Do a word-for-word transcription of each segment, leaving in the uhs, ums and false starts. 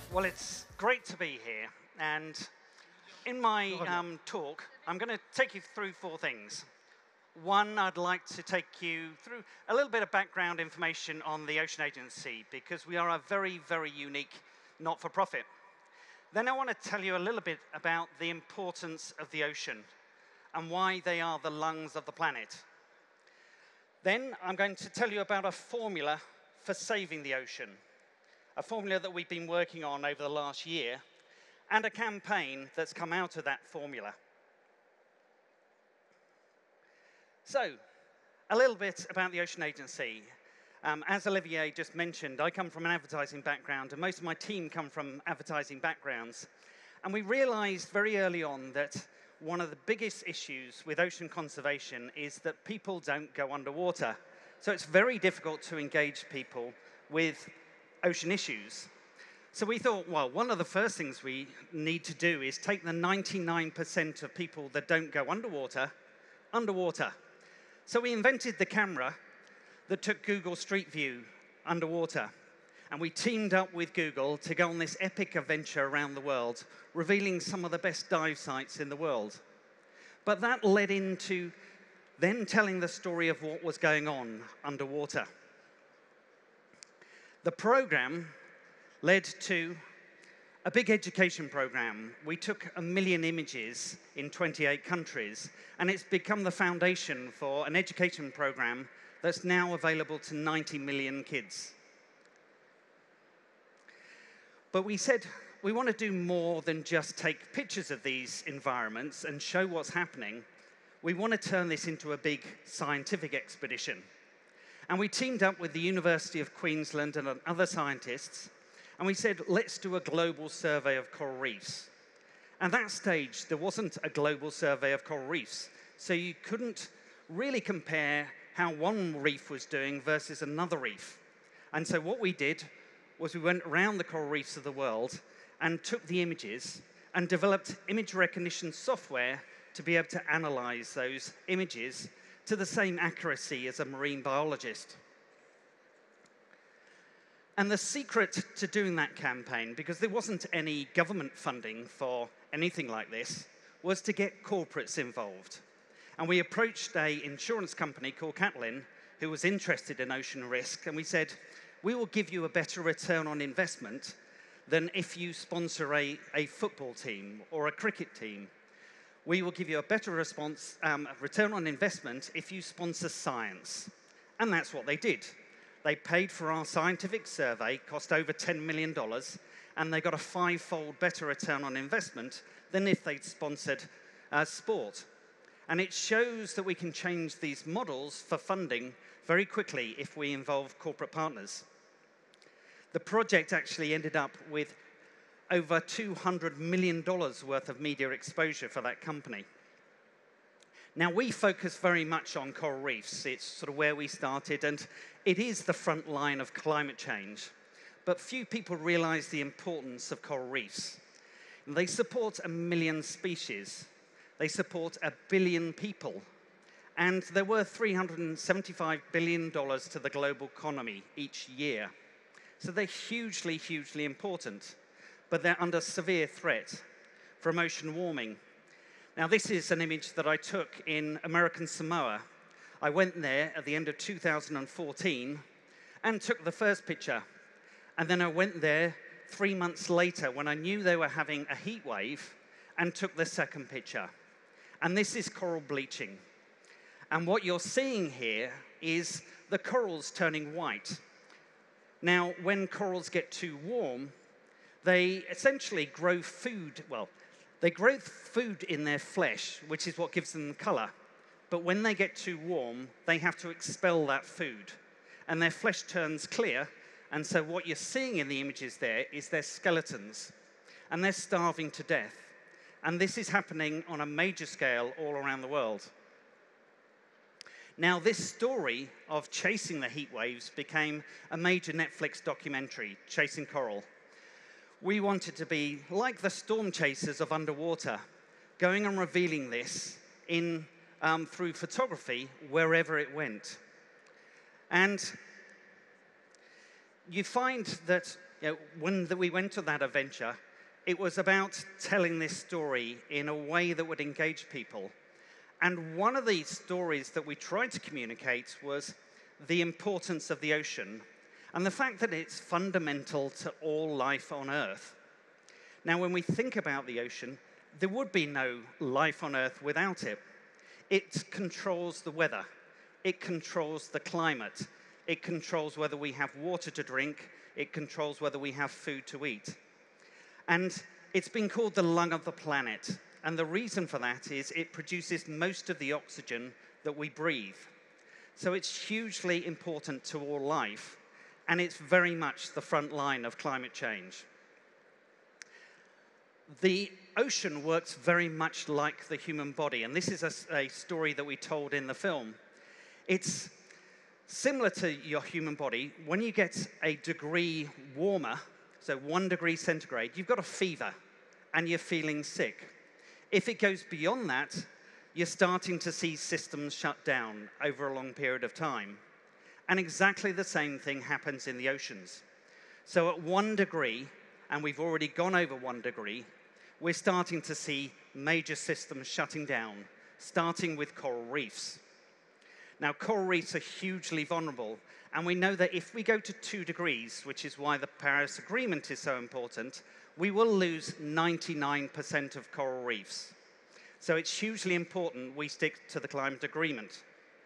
Well, it's great to be here. And in my um, talk, I'm going to take you through four things. One, I'd like to take you through a little bit of background information on the Ocean Agency, because we are a very, very unique not-for-profit. Then I want to tell you a little bit about the importance of the ocean and why they are the lungs of the planet. Then I'm going to tell you about a formula for saving the ocean, a formula that we've been working on over the last year, and a campaign that's come out of that formula. So, a little bit about the Ocean Agency. Um, as Olivier just mentioned, I come from an advertising background, and most of my team come from advertising backgrounds. And we realized very early on that one of the biggest issues with ocean conservation is that people don't go underwater. So it's very difficult to engage people with ocean issues. So we thought, well, one of the first things we need to do is take the ninety-nine percent of people that don't go underwater, underwater. So we invented the camera that took Google Street View underwater. And we teamed up with Google to go on this epic adventure around the world, revealing some of the best dive sites in the world. But that led into then telling the story of what was going on underwater. The program led to a big education program. We took a million images in twenty-eight countries, and it's become the foundation for an education program that's now available to ninety million kids. But we said we want to do more than just take pictures of these environments and show what's happening. We want to turn this into a big scientific expedition. And we teamed up with the University of Queensland and other scientists, and we said, let's do a global survey of coral reefs. At that stage, there wasn't a global survey of coral reefs, so you couldn't really compare how one reef was doing versus another reef. And so what we did was we went around the coral reefs of the world and took the images and developed image recognition software to be able to analyze those images to the same accuracy as a marine biologist. And the secret to doing that campaign, because there wasn't any government funding for anything like this, was to get corporates involved. And we approached an insurance company called Catlin, who was interested in ocean risk, and we said, we will give you a better return on investment than if you sponsor a, a football team or a cricket team. We will give you a better response, um, return on investment if you sponsor science. And that's what they did. They paid for our scientific survey, cost over ten million dollars, and they got a five-fold better return on investment than if they'd sponsored uh, sport. And it shows that we can change these models for funding very quickly if we involve corporate partners. The project actually ended up with over two hundred million dollars worth of media exposure for that company. Now, we focus very much on coral reefs. It's sort of where we started, and it is the front line of climate change. But few people realize the importance of coral reefs. They support a million species. They support a billion people. And they're worth three hundred seventy-five billion dollars to the global economy each year. So they're hugely, hugely important. But they're under severe threat from ocean warming. Now, this is an image that I took in American Samoa. I went there at the end of two thousand fourteen and took the first picture. And then I went there three months later when I knew they were having a heat wave and took the second picture. And this is coral bleaching. And what you're seeing here is the corals turning white. Now, when corals get too warm, they essentially grow food, well, they grow food in their flesh, which is what gives them color. But when they get too warm, they have to expel that food. And their flesh turns clear, and so what you're seeing in the images there is their skeletons. And they're starving to death. And this is happening on a major scale all around the world. Now, this story of chasing the heat waves became a major Netflix documentary, Chasing Coral. We wanted to be like the storm chasers of underwater, going and revealing this in, um, through photography wherever it went. And you find that You know, when the, we went to that adventure, it was about telling this story in a way that would engage people. And one of the stories that we tried to communicate was the importance of the ocean and the fact that it's fundamental to all life on Earth. Now, when we think about the ocean, there would be no life on Earth without it. It controls the weather. It controls the climate. It controls whether we have water to drink. It controls whether we have food to eat. And it's been called the lung of the planet. And the reason for that is it produces most of the oxygen that we breathe. So it's hugely important to all life. And it's very much the front line of climate change. The ocean works very much like the human body. And this is a, a story that we told in the film. It's similar to your human body. When you get a degree warmer, so one degree centigrade, you've got a fever and you're feeling sick. If it goes beyond that, you're starting to see systems shut down over a long period of time. And exactly the same thing happens in the oceans. So at one degree, and we've already gone over one degree, we're starting to see major systems shutting down, starting with coral reefs. Now, coral reefs are hugely vulnerable, and we know that if we go to two degrees, which is why the Paris Agreement is so important, we will lose ninety-nine percent of coral reefs. So it's hugely important we stick to the climate agreement.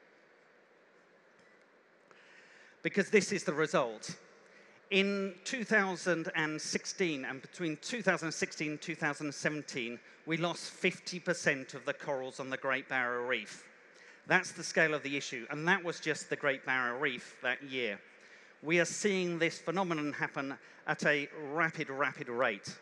Because this is the result. In two thousand sixteen, and between two thousand sixteen and two thousand seventeen, we lost fifty percent of the corals on the Great Barrier Reef. That's the scale of the issue, and that was just the Great Barrier Reef that year. We are seeing this phenomenon happen at a rapid, rapid rate.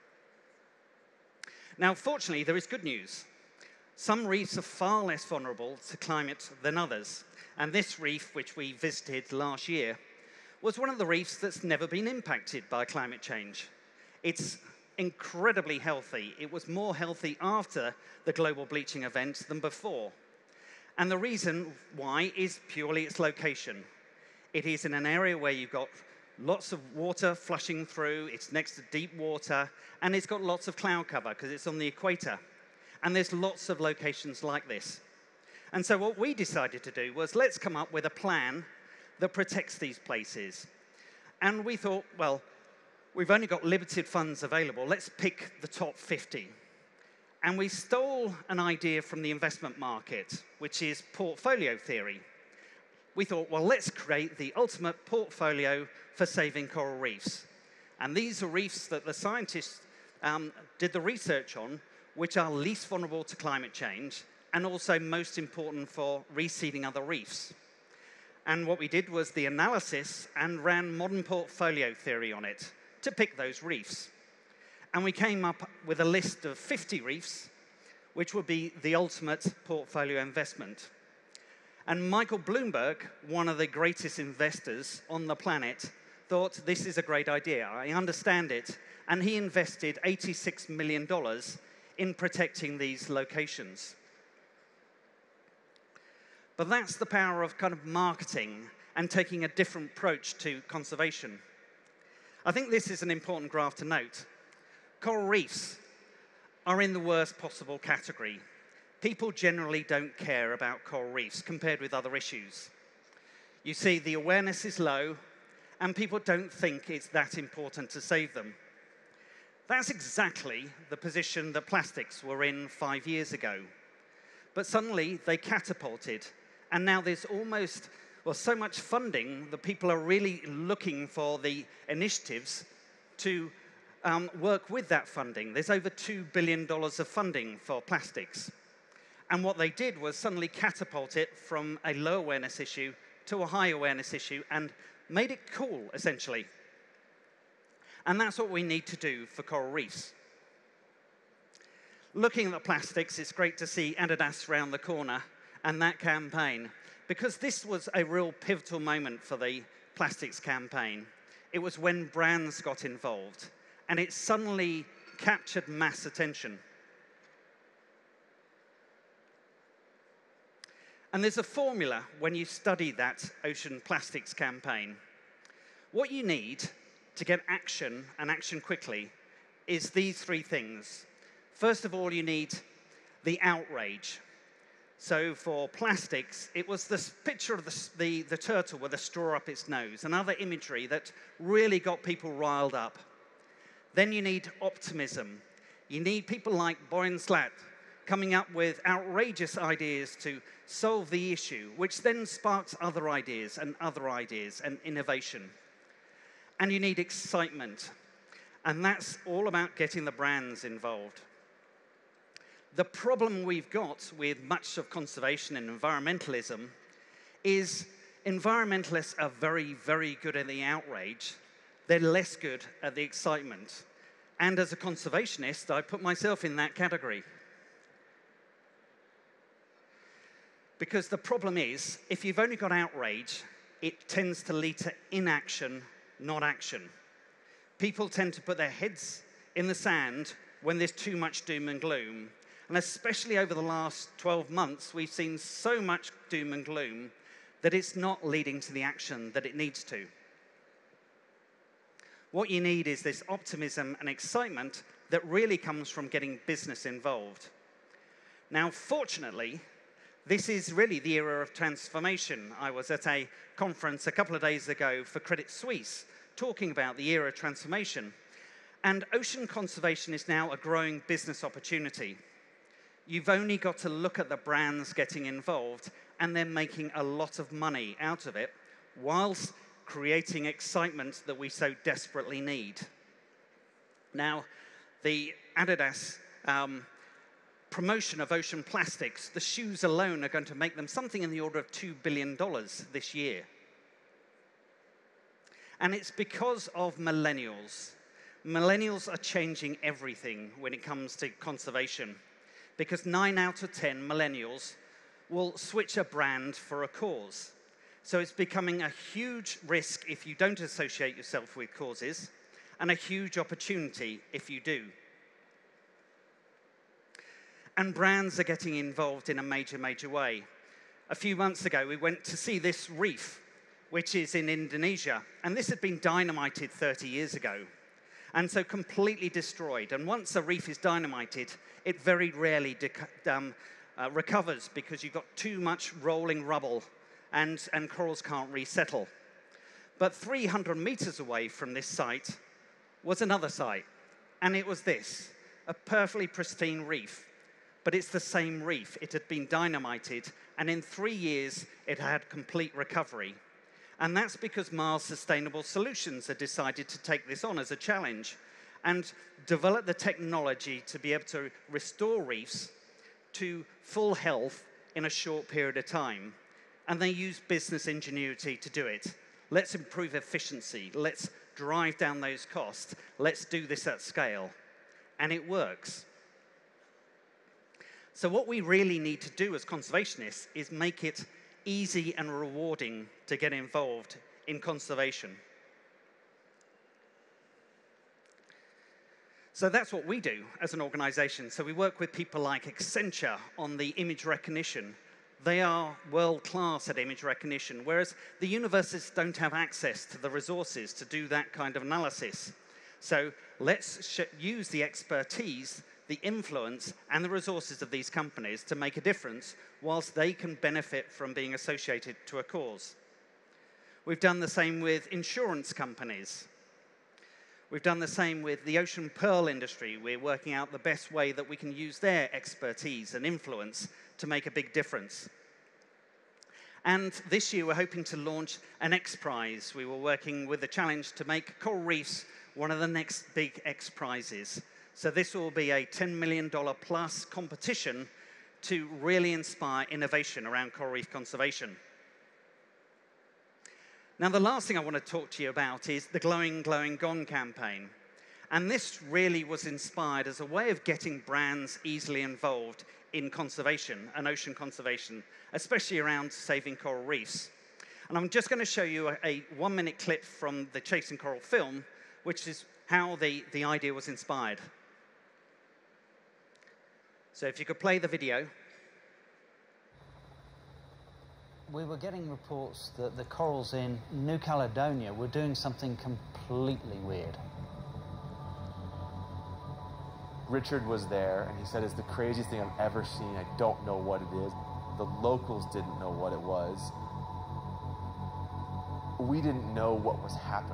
Now, fortunately, there is good news. Some reefs are far less vulnerable to climate than others, and this reef, which we visited last year, was one of the reefs that's never been impacted by climate change. It's incredibly healthy. It was more healthy after the global bleaching event than before. And the reason why is purely its location. It is in an area where you've got lots of water flushing through, it's next to deep water, and it's got lots of cloud cover because it's on the equator. And there's lots of locations like this. And so what we decided to do was let's come up with a plan that protects these places. And we thought, well, we've only got limited funds available. Let's pick the top fifty. And we stole an idea from the investment market, which is portfolio theory. We thought, well, let's create the ultimate portfolio for saving coral reefs. And these are reefs that the scientists um, did the research on, which are least vulnerable to climate change, and also most important for reseeding other reefs. And what we did was the analysis and ran modern portfolio theory on it to pick those reefs. And we came up with a list of fifty reefs, which would be the ultimate portfolio investment. And Michael Bloomberg, one of the greatest investors on the planet, thought this is a great idea. I understand it. And he invested eighty-six million dollars in protecting these locations. But that's the power of kind of marketing and taking a different approach to conservation. I think this is an important graph to note. Coral reefs are in the worst possible category. People generally don't care about coral reefs compared with other issues. You see, the awareness is low, and people don't think it's that important to save them. That's exactly the position that plastics were in five years ago. But suddenly, they catapulted, and now there's almost, well, so much funding that people are really looking for the initiatives to um, work with that funding. There's over two billion dollars of funding for plastics. And what they did was suddenly catapult it from a low awareness issue to a high awareness issue and made it cool, essentially. And that's what we need to do for coral reefs. Looking at the plastics, it's great to see Adidas round the corner and that campaign, because this was a real pivotal moment for the plastics campaign. It was when brands got involved, and it suddenly captured mass attention. And there's a formula when you study that ocean plastics campaign. What you need to get action, and action quickly, is these three things. First of all, you need the outrage. So for plastics, it was this picture of the, the, the turtle with a straw up its nose, another imagery that really got people riled up. Then you need optimism. You need people like Boyan Slat coming up with outrageous ideas to solve the issue, which then sparks other ideas and other ideas and innovation. And you need excitement. And that's all about getting the brands involved. The problem we've got with much of conservation and environmentalism is environmentalists are very, very good at the outrage. They're less good at the excitement. And as a conservationist, I put myself in that category. Because the problem is, if you've only got outrage, it tends to lead to inaction, not action. People tend to put their heads in the sand when there's too much doom and gloom. And especially over the last twelve months, we've seen so much doom and gloom that it's not leading to the action that it needs to. What you need is this optimism and excitement that really comes from getting business involved. Now, fortunately, this is really the era of transformation. I was at a conference a couple of days ago for Credit Suisse talking about the era of transformation. And ocean conservation is now a growing business opportunity. You've only got to look at the brands getting involved, and they're making a lot of money out of it, whilst creating excitement that we so desperately need. Now, the Adidas um, promotion of ocean plastics, the shoes alone are going to make them something in the order of two billion dollars this year. And it's because of millennials. Millennials are changing everything when it comes to conservation, because nine out of ten millennials will switch a brand for a cause. So it's becoming a huge risk if you don't associate yourself with causes, and a huge opportunity if you do. And brands are getting involved in a major, major way. A few months ago, we went to see this reef, which is in Indonesia, and this had been dynamited thirty years ago, and so completely destroyed. And once a reef is dynamited, it very rarely um, uh, recovers because you've got too much rolling rubble and, and corals can't resettle. But three hundred meters away from this site was another site, and it was this, a perfectly pristine reef. But it's the same reef. It had been dynamited, and in three years, it had complete recovery. And that's because Mars Sustainable Solutions had decided to take this on as a challenge and develop the technology to be able to restore reefs to full health in a short period of time. And they use business ingenuity to do it. Let's improve efficiency. Let's drive down those costs. Let's do this at scale. And it works. So what we really need to do as conservationists is make it easy and rewarding to get involved in conservation. So that's what we do as an organization. So we work with people like Accenture on the image recognition. They are world-class at image recognition, whereas the universities don't have access to the resources to do that kind of analysis. So let's sh use the expertise, the influence, and the resources of these companies to make a difference whilst they can benefit from being associated to a cause. We've done the same with insurance companies. We've done the same with the ocean pearl industry. We're working out the best way that we can use their expertise and influence to make a big difference. And this year, we're hoping to launch an X Prize. We were working with the challenge to make coral reefs one of the next big X Prizes. So this will be a ten million dollar plus competition to really inspire innovation around coral reef conservation. Now, the last thing I want to talk to you about is the Glowing, Glowing Gone campaign. And this really was inspired as a way of getting brands easily involved in conservation and ocean conservation, especially around saving coral reefs. And I'm just going to show you a, a one-minute clip from the Chasing Coral film, which is how the, the idea was inspired. So if you could play the video. we were getting reports that the corals in New Caledonia were doing something completely weird. Richard was there, and he said, it's the craziest thing I've ever seen. I don't know what it is. The locals didn't know what it was. We didn't know what was happening.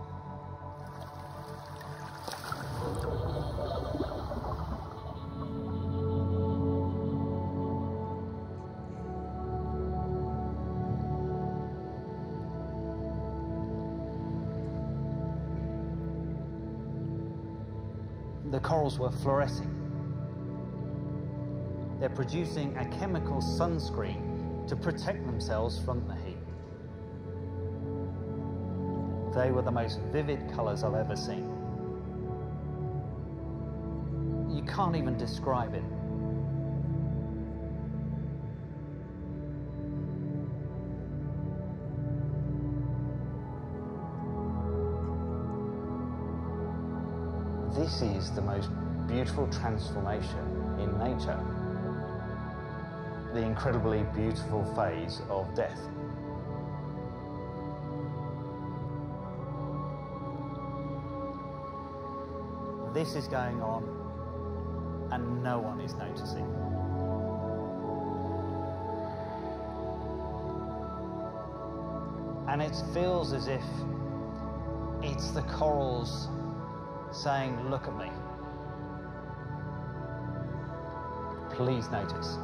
The corals were fluorescing. They're producing a chemical sunscreen to protect themselves from the heat. They were the most vivid colours I've ever seen. You can't even describe it. This is the most beautiful transformation in nature. The incredibly beautiful phase of death. This is going on, and no one is noticing. And it feels as if it's the corals saying, look at me. Please notice.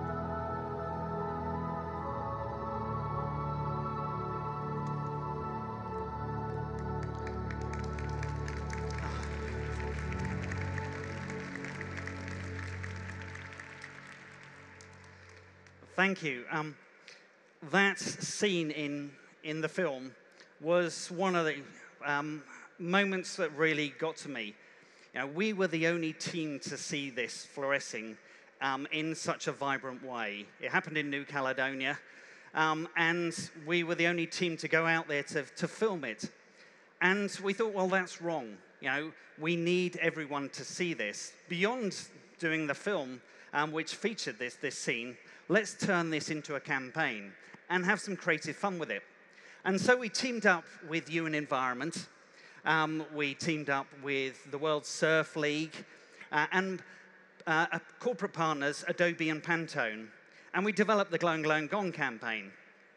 Thank you. Um, that scene in, in the film was one of the um, moments that really got to me. You know, we were the only team to see this fluorescing um, in such a vibrant way. It happened in New Caledonia, um, and we were the only team to go out there to, to film it. And we thought, well, that's wrong. You know, we need everyone to see this. Beyond doing the film, um, which featured this, this scene, let's turn this into a campaign and have some creative fun with it. And so we teamed up with U N Environment. Um, we teamed up with the World Surf League uh, and uh, corporate partners, Adobe and Pantone. And we developed the Glowing Glowing Gone campaign.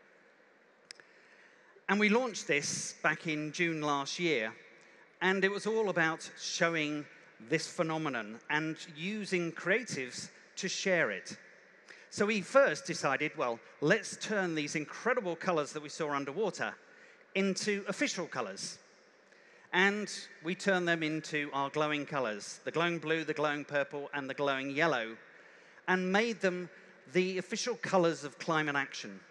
And we launched this back in June last year. And it was all about showing this phenomenon and using creatives to share it. So we first decided, well, let's turn these incredible colors that we saw underwater into official colors. And we turned them into our glowing colors, the glowing blue, the glowing purple, and the glowing yellow, and made them the official colors of climate action.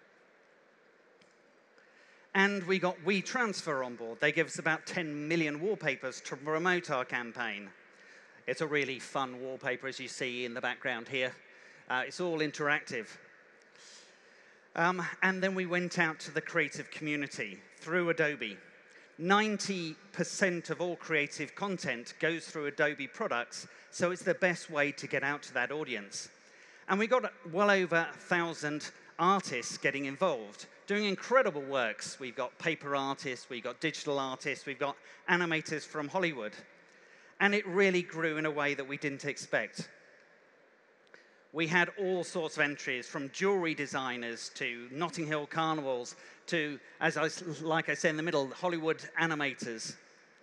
And we got WeTransfer on board. They gave us about ten million wallpapers to promote our campaign. It's a really fun wallpaper, as you see in the background here. Uh, it's all interactive. Um, and then we went out to the creative community through Adobe. ninety percent of all creative content goes through Adobe products, so it's the best way to get out to that audience. And we got well over one thousand artists getting involved, doing incredible works. We've got paper artists, we've got digital artists, we've got animators from Hollywood. And it really grew in a way that we didn't expect. We had all sorts of entries, from jewelry designers to Notting Hill carnivals to, as I, like I said in the middle, Hollywood animators.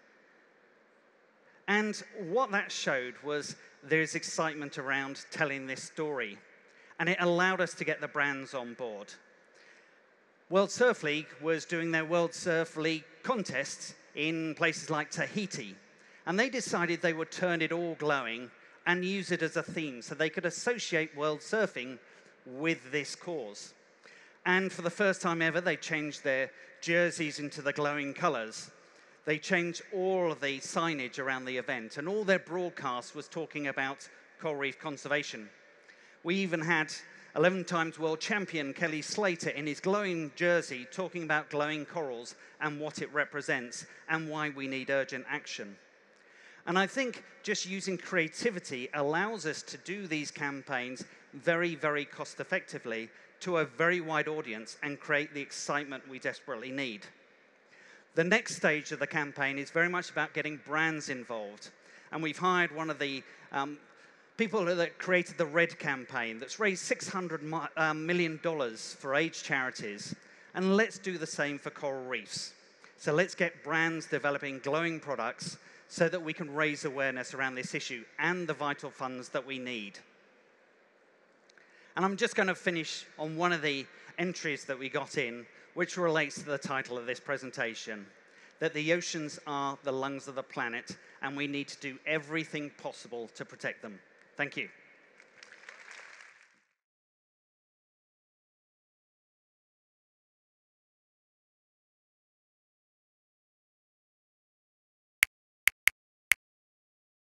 And what that showed was there's excitement around telling this story. And it allowed us to get the brands on board. World Surf League was doing their World Surf League contests in places like Tahiti. And they decided they would turn it all glowing and use it as a theme so they could associate world surfing with this cause. And for the first time ever, they changed their jerseys into the glowing colors. They changed all of the signage around the event, and all their broadcast was talking about coral reef conservation. We even had eleven times world champion Kelly Slater in his glowing jersey talking about glowing corals and what it represents and why we need urgent action. And I think just using creativity allows us to do these campaigns very, very cost effectively to a very wide audience and create the excitement we desperately need. The next stage of the campaign is very much about getting brands involved. And we've hired one of the um, people that created the RED campaign that's raised six hundred million dollars for AIDS charities. And let's do the same for coral reefs. So let's get brands developing glowing products so that we can raise awareness around this issue and the vital funds that we need. And I'm just going to finish on one of the entries that we got in, which relates to the title of this presentation, that the oceans are the lungs of the planet, and we need to do everything possible to protect them. Thank you.